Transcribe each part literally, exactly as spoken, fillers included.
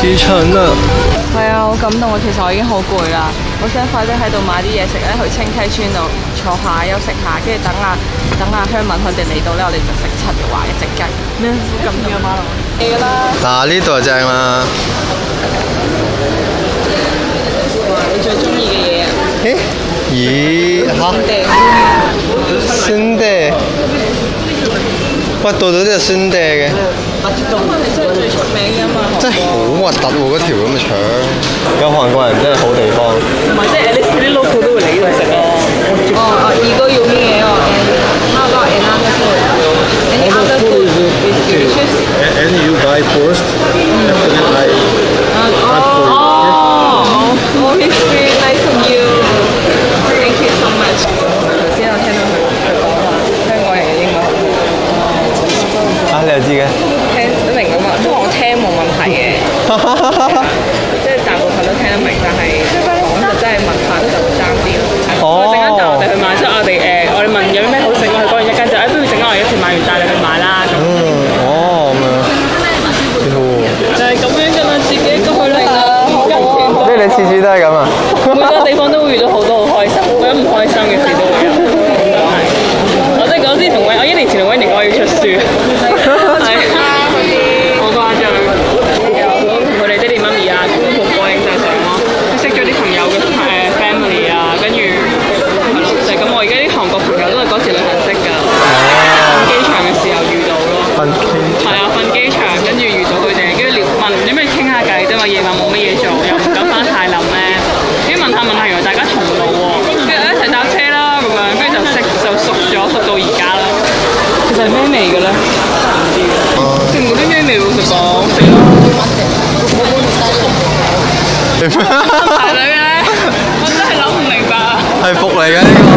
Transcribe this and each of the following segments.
啟程啦！ 係啊，好感動啊！其實我已經好攰啦，我想快啲喺度買啲嘢食咧，去清溪村度坐下休息下，跟住等啊等啊香文佢哋嚟到咧，我哋就食七嘅話一隻雞。咩？好感動啊！馬龍嚟㗎啦！ 嗱呢度就正啦。 你最中意嘅嘢啊？ 誒？咦嚇？순대。喂，度度都有순대嘅。 中文係真係最出名㗎嘛？ 真係好核突喎！嗰條咁嘅腸，有韓國人真係好地方。 唔係，即係你啲 local 都會嚟呢度食咯。哦哦，이거요미예요。How about another food? Any other food? And you buy first, after that I add for you. Oh, oh, it's very nice of you. Thank you so much. 頭先我聽到佢佢講話香港人嘅英文好。 啊，你又知嘅？ 聽得明㗎嘛？不過我聽冇問題嘅，即係大部分都聽得明，但係講就真係文化就爭啲咯。哦。陣間就我哋去買，所以我哋誒，我哋問有咩好食，我哋講完一間就誒，不如陣間我哋一齊買完帶你去買啦。嗯， 哦咁樣。幾好喎！ 就係咁樣㗎啦，自己一個去啦。 即係你次次都係咁啊？ 每個地方都會遇到好多好開心，每一唔開心嘅事都會有。我即係講之前同我一年前同 Wendy 講要出書。好誇張，又同佢哋爹哋媽咪啊、姑姑婆影晒相咯，識咗啲朋友嘅誒 family 啊，跟住係咯，就係咁。我而家啲韓國朋友都係嗰時旅行識㗎，瞓機場嘅時候遇到咯。 瞓機係啊，瞓機場跟住遇到佢哋，跟住聊問點解傾下偈啫嘛，夜晚冇乜嘢做，又唔敢翻太冧咧，跟住問下問下，原來大家同路喎，跟住一齊搭車啦咁樣，跟住就識就熟咗，熟到而家啦。其實係咩味嘅咧？唔知嘅。食唔到啲咩味喎？食講食咯。排隊嘅咧，我真係諗唔明白啊！ 係福嚟嘅呢個。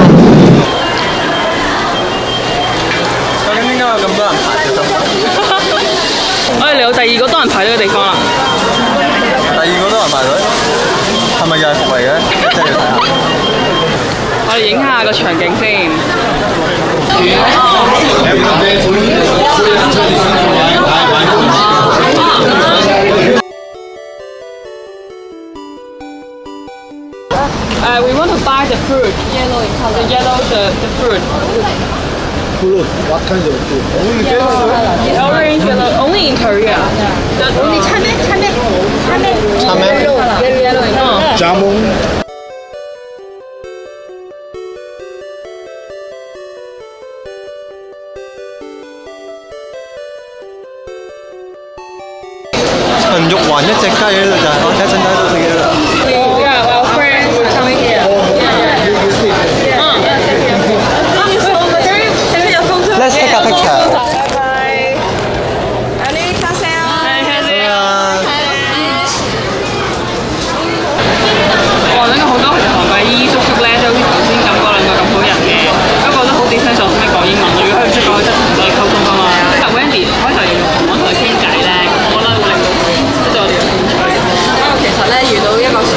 究竟點解有咁多人排隊？ 我哋嚟到第二個多人排隊嘅地方啦。 第二個多人排隊，係咪又係福嚟嘅？真係要睇下。 我哋影下個場景先。Uh, we want to buy the fruit. Yellow in color. The yellow, the, the fruit. Fruit, what kind of fruit? Only in The orange, yellow. Only in Korea. The only 참외, 참외, 참외. 참외? Yellow, yellow in color. Jamon. 陳玉環一隻雞喺度就係我睇陣間喺度食嘢啦。 Yeah, our friends are coming here. Let's take a picture. Bye bye. 안녕히가세요.哇！呢個好多其實韓國姨姨叔叔咧，即係好似頭先咁嗰兩個咁好人嘅，不過都好 decent，想同你講英文。如果佢唔識講，佢真係同你溝通㗎嘛。但 Wendy 開頭要用韓文同佢傾偈咧，我覺得會令到佢對我哋有興趣。不過其實咧，遇到一個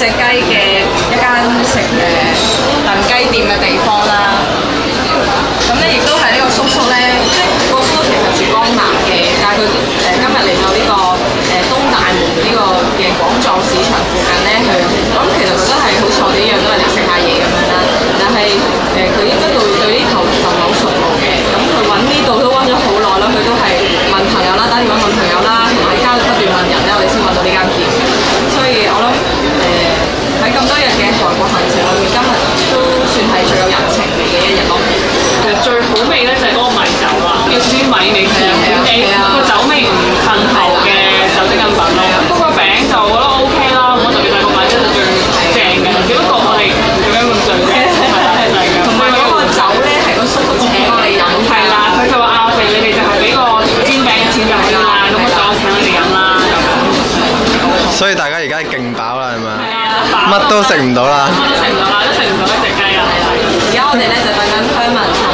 隻雞嘅一間食誒燉雞店嘅地方啦。咁咧亦都係呢個叔叔咧，即係個叔叔其實住江南嘅，但係佢誒今日嚟到呢、這個誒、呃、東大門呢個嘅廣壯市場附近咧，佢我諗其實佢都係好似我哋一樣都係嚟食下嘢咁樣啦。但係誒佢應該對對呢頭就唔係好熟路嘅，咁佢揾呢度都揾咗好耐啦，佢都係問朋友啦，打電話問朋友啦，同埋交不斷問人咧，我哋先揾到呢間店。所以我諗誒喺咁多日嘅韓國行程裏面，今日都算係最有人情味嘅一日咯。其實最好味咧就係嗰個米酒啦，有少少米味甜甜地，個酒味唔襯頭嘅酒精飲品咯。不過餅就我覺得 OK 啦，我特別係個米真係最正嘅，只不過我哋做緊咁醉啫，係啦係啦。同埋嗰個酒咧係個叔叔請我哋飲，係啦，佢就話啊我哋你哋就係俾個煎餅嘅錢就可以啦，咁我就請你哋飲啦咁樣。 所以大家而家勁飽啦，係咪？ 係啊， 乜都食唔到啦。 乜都食唔到啦，都食唔到一隻雞啦。而家我哋咧就等緊香文